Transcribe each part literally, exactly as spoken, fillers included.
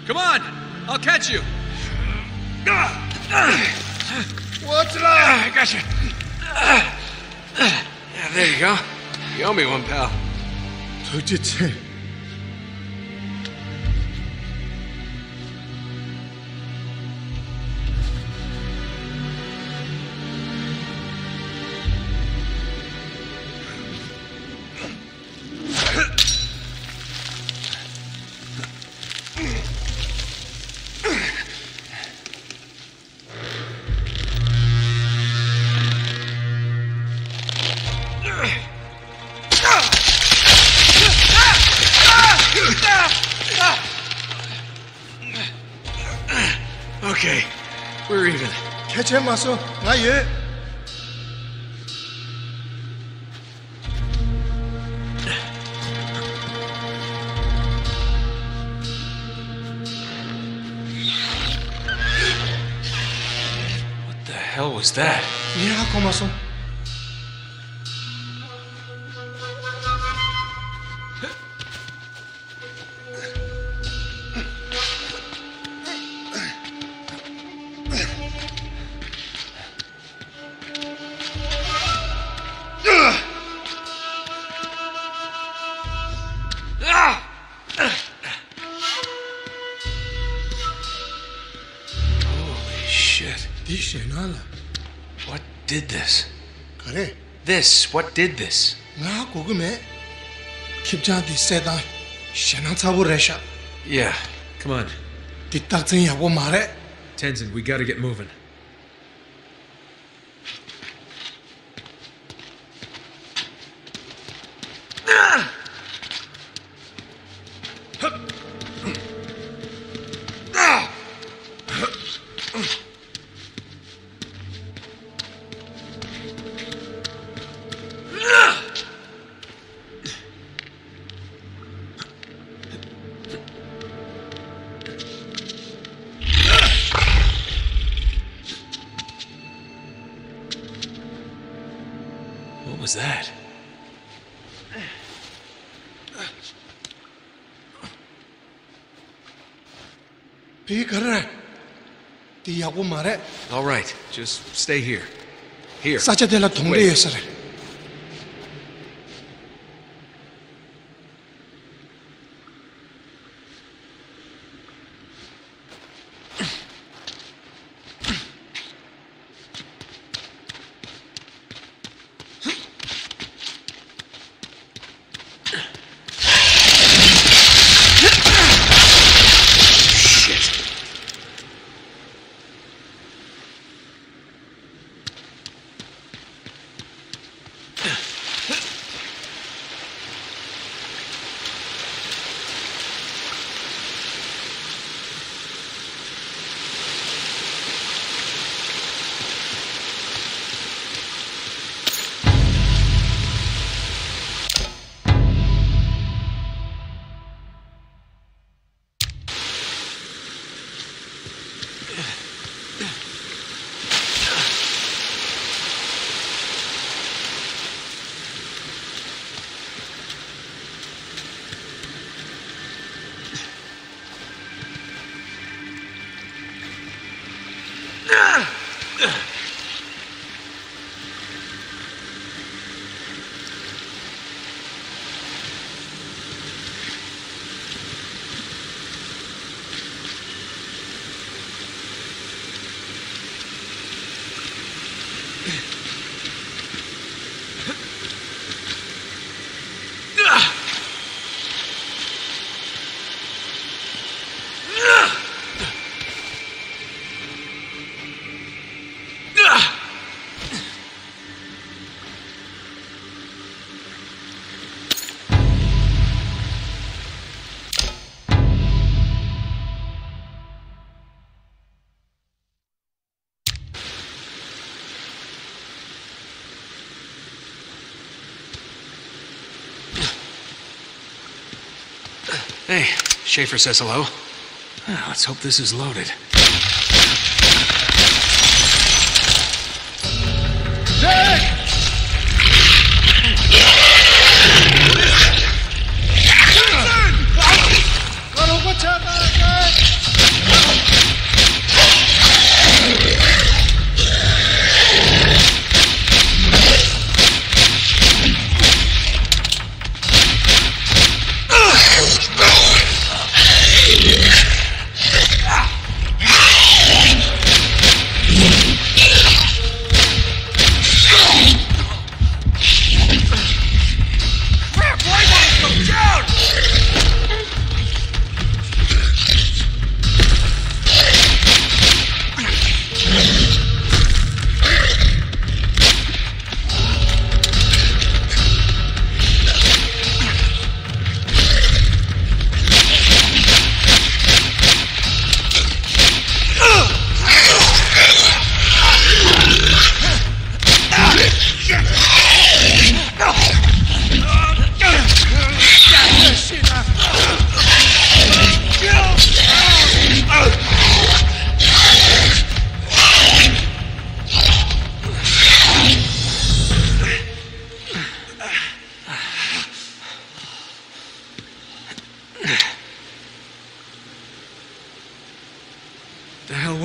Come on! I'll catch you! What's wrong? I got you. Yeah, there you go. You owe me one, pal. 도대체 Okay, we're even. 개체 마서 나 얘. What the hell was that? 얘하고 마서. Holy shit. 디시나라. What did this? 그래. This, what did this? 나 고금에 킵자디 세다. 신앙 차부레샤. Yeah, come on. 디딱증이하고 말해. Tenzin, we gotta get moving. What was that? 비 그래. 디하고 말해. All right, just stay here. Here. 사자들라 동네에서래. Hey, Schaefer says hello. Ah, let's hope this is loaded. Jack! Listen! Go to what's up,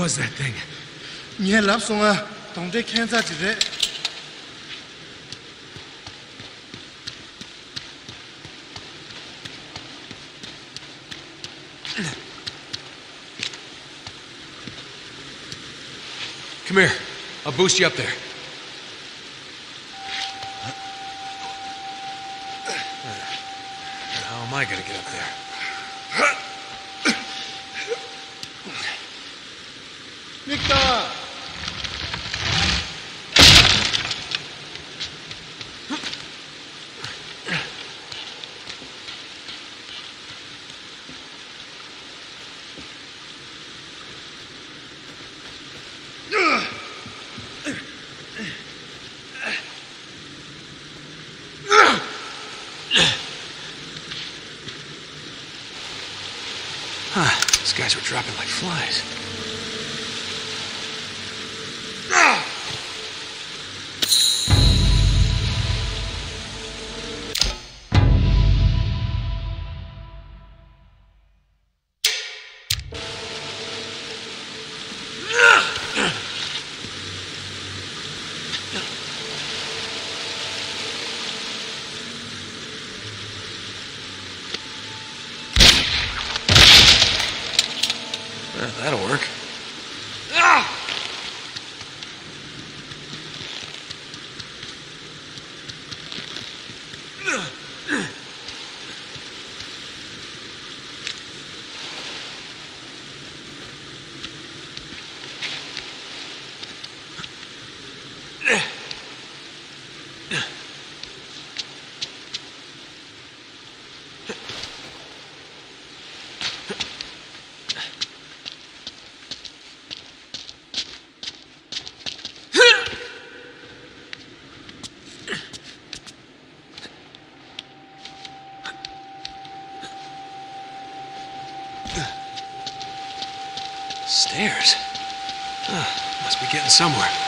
was that thing? 你还lap松啊？当地看咋几的？ Come here. I'll boost you up there. How am I gonna get up there? Victor! Huh, these guys were dropping like flies. Well, that'll work. Ah! Stairs? Huh, must be getting somewhere.